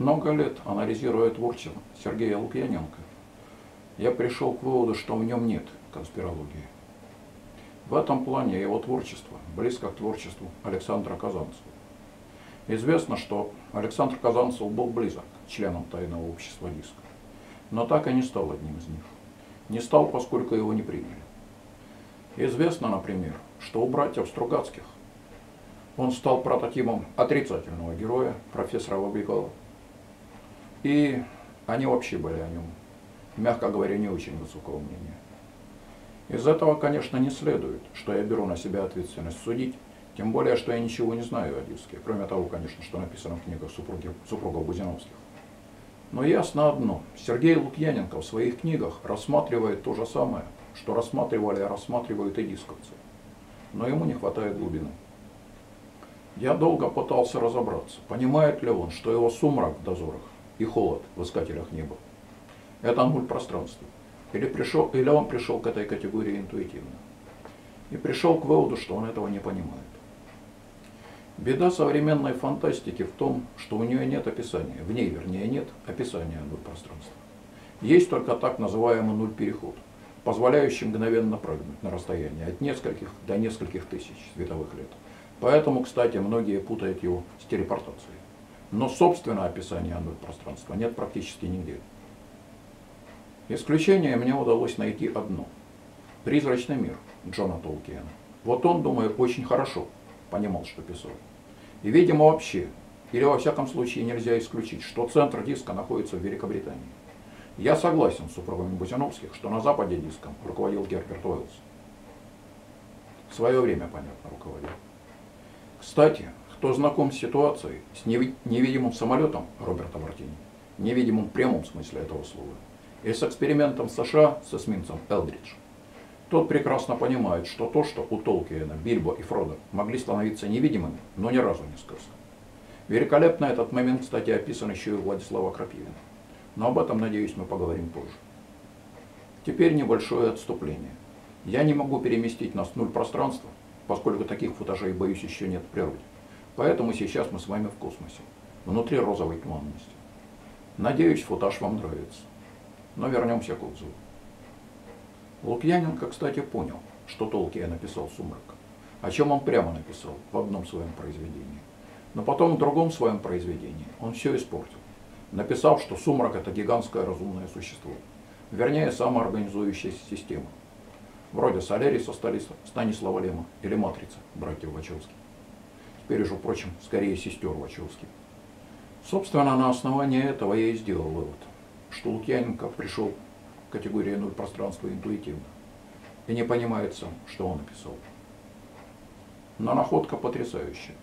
Много лет, анализируя творчество Сергея Лукьяненко, я пришел к выводу, что в нем нет конспирологии. В этом плане его творчество близко к творчеству Александра Казанцева. Известно, что Александр Казанцев был близок к членам тайного общества «Диск», но так и не стал одним из них. Не стал, поскольку его не приняли. Известно, например, что у братьев Стругацких он стал прототипом отрицательного героя, профессора Бабикова. И они вообще были о нем, мягко говоря, не очень высокого мнения. Из этого, конечно, не следует, что я беру на себя ответственность судить, тем более, что я ничего не знаю о Диске, кроме того, конечно, что написано в книгах супругов Бузиновских. Но ясно одно: Сергей Лукьяненко в своих книгах рассматривает то же самое, что рассматривали и рассматривают и дисковцы. Но ему не хватает глубины. Я долго пытался разобраться, понимает ли он, что его сумрак в дозорах и холод в искателях неба — это нуль пространства, или он пришел к этой категории интуитивно. И пришел к выводу, что он этого не понимает. Беда современной фантастики в том, что у нее нет описания, в ней, вернее, нет описания нуль пространства. Есть только так называемый нуль-переход, позволяющий мгновенно прыгнуть на расстояние от нескольких до нескольких тысяч световых лет. Поэтому, кстати, многие путают его с телепортацией. Но собственного описания нуль пространства нет практически нигде. Исключение мне удалось найти одно. «Призрачный мир» Джона Толкиена. Вот он, думаю, очень хорошо понимал, что писал. И, видимо, вообще, или во всяком случае нельзя исключить, что центр диска находится в Великобритании. Я согласен с супругами Бузиновских, что на Западе диском руководил Герберт Уэллс. В свое время, понятно, руководил. Кстати, кто знаком с ситуацией, с невидимым самолетом Роберта Мартини, невидимым в прямом смысле этого слова, и с экспериментом в США с эсминцем Элдридж, тот прекрасно понимает, что то, что у Толкиена, Бильбо и Фродо могли становиться невидимыми, но ни разу не сказано. Великолепно этот момент, кстати, описан еще и у Владислава Крапивина. Но об этом, надеюсь, мы поговорим позже. Теперь небольшое отступление. Я не могу переместить нас в нуль пространства, поскольку таких футажей, боюсь, еще нет в природе. Поэтому сейчас мы с вами в космосе, внутри розовой туманности. Надеюсь, футаж вам нравится. Но вернемся к отзыву. Лукьяненко, кстати, понял, что Толкиен написал «Сумрак», о чем он прямо написал в одном своем произведении. Но потом в другом своем произведении он все испортил, написав, что «Сумрак» — это гигантское разумное существо, вернее, самоорганизующаяся система, вроде Соляриса Станислава Лема или Матрицы братьев Вачовски. Теперь уже, впрочем, скорее сестер Вачовски. Собственно, на основании этого я и сделал вывод, что Лукьяненко пришел к категории нуль пространства интуитивно и не понимает сам, что он написал. Но находка потрясающая.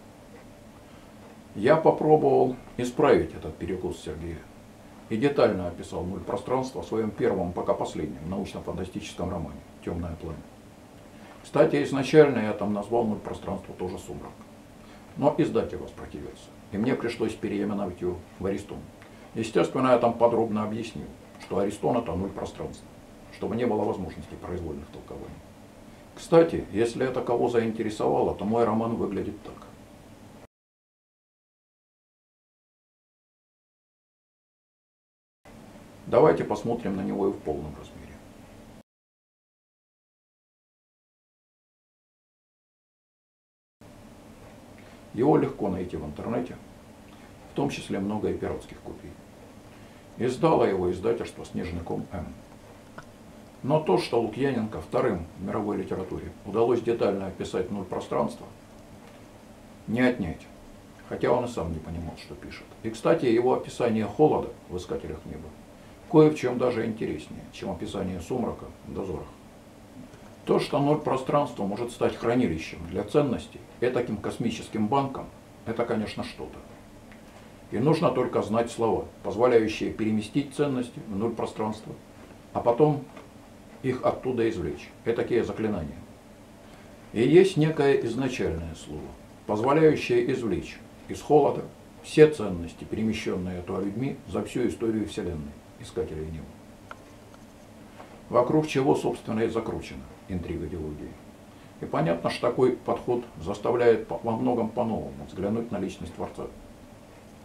Я попробовал исправить этот перекос Сергея и детально описал нуль пространства в своем первом, пока последнем, научно-фантастическом романе «Темное пламя». Кстати, изначально я там назвал нуль пространства тоже «Сумрак». Но издатель воспротивился, и мне пришлось переименовать его в «Аристон». Естественно, я там подробно объяснил, что Аристон — это нуль пространства, чтобы не было возможности произвольных толкований. Кстати, если это кого заинтересовало, то мой роман выглядит так. Давайте посмотрим на него и в полном размере. Его легко найти в интернете, в том числе много и пиратских копий. Издало его издательство «Снежный ком М». Но то, что Лукьяненко вторым в мировой литературе удалось детально описать нуль пространства, не отнять, хотя он и сам не понимал, что пишет. И, кстати, его описание холода в «Искателях неба» кое в чем даже интереснее, чем описание сумрака в «Дозорах». То, что нуль пространства может стать хранилищем для ценностей и таким космическим банком, это, конечно, что-то. И нужно только знать слова, позволяющие переместить ценности в нуль пространства, а потом их оттуда извлечь. Этакие заклинания. И есть некое изначальное слово, позволяющее извлечь из холода все ценности, перемещенные туда людьми за всю историю Вселенной, искателей неба. Вокруг чего, собственно, и закручена интрига идеологии. И понятно, что такой подход заставляет во многом по-новому взглянуть на личность Творца.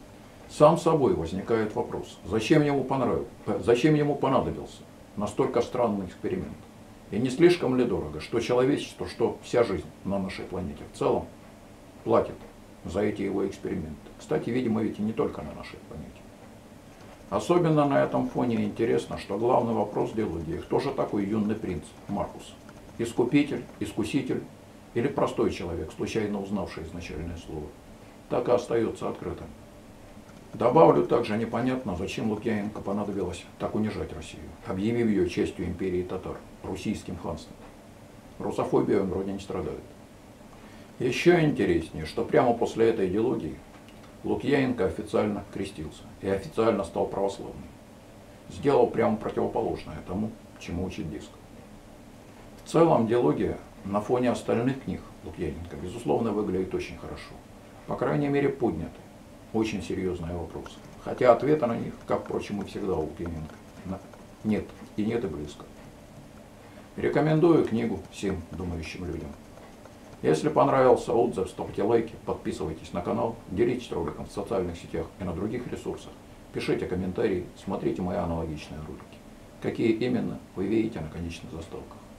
Сам собой возникает вопрос, зачем ему понадобился настолько странный эксперимент? И не слишком ли дорого, что человечество, что вся жизнь на нашей планете в целом платит за эти его эксперименты? Кстати, видимо, ведь и не только на нашей планете. Особенно на этом фоне интересно, что главный вопрос диалогии: кто же такой юный принц Маркус? Искупитель, искуситель или простой человек, случайно узнавший изначальное слово? Так и остается открытым. Добавлю также непонятно, зачем Лукьяненко понадобилось так унижать Россию, объявив ее частью империи татар, руссийским ханством. Русофобией он вроде не страдает. Еще интереснее, что прямо после этой идеологии Лукьяненко официально крестился и официально стал православным. Сделал прямо противоположное тому, чему учит диск. В целом диалогия на фоне остальных книг Лукьяненко, безусловно, выглядит очень хорошо. По крайней мере, подняты очень серьезные вопросы. Хотя ответа на них, как, впрочем, и всегда у Лукьяненко, нет. И нет, и близко. Рекомендую книгу всем думающим людям. Если понравился отзыв, ставьте лайки, подписывайтесь на канал, делитесь роликом в социальных сетях и на других ресурсах, пишите комментарии, смотрите мои аналогичные ролики. Какие именно вы видите на конечных заставках.